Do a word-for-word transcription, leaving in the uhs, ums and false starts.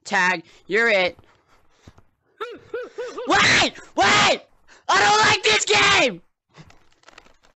Tag, you're it. Wait! Wait! I don't like this game!